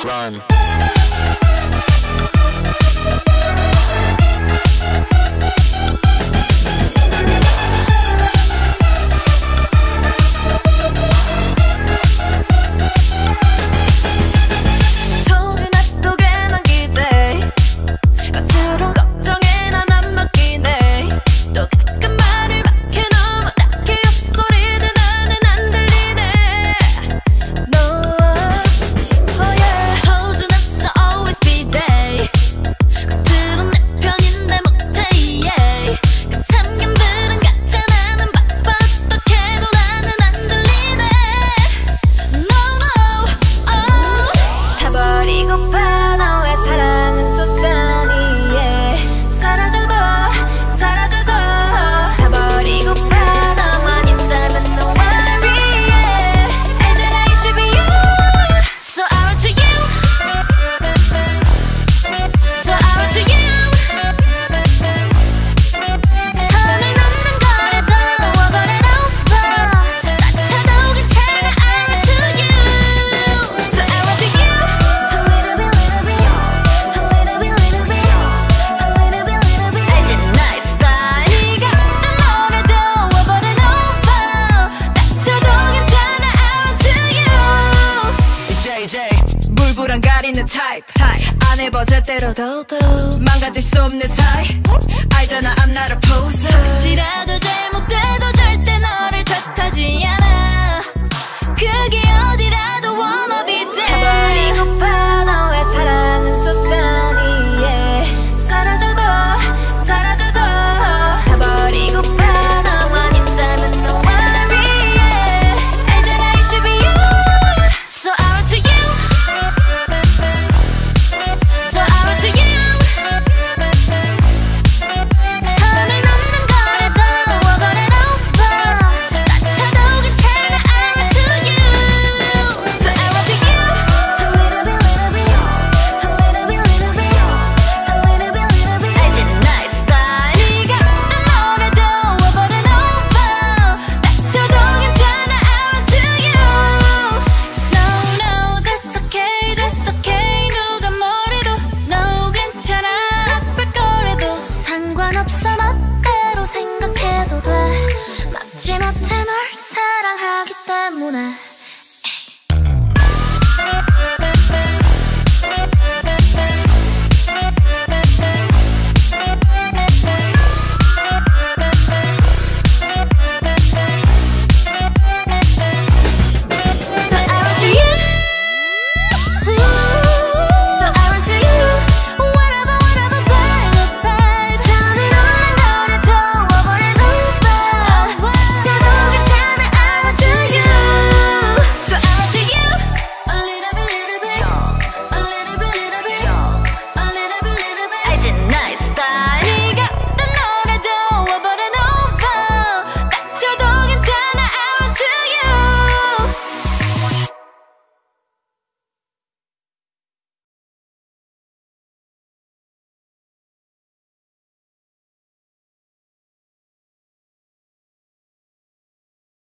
run. 물불안 가리는 타입 안 해봐 제대로도 망가질 수 없는 사이 알잖아 I'm not a poser 혹시라도 잘못돼도 절대 너를 탓하지 않아 그게 어디라도 wanna be there 해버리고파 너의 사랑은 솟아니 yeah. 사라져도 사라져도 해버리고파 너만 있다면 no worry yeah. 알잖아 it should be you So I run to you So I run to you 선을 넘는 거라도 over and over 다쳐도 괜찮아 I run to you So I run to you A little bit, little bit A little bit, little bit A little bit, little bit 알지 나의 style 네가 어떤 노래도 over and over 다쳐도 괜찮아 I run to you No, no, that's okay, that's okay 누가 뭐래도 No, 괜찮아 아플 거래도 상관없어 멋대로 생각해도 돼 막지 못해 널 사랑하기 때문에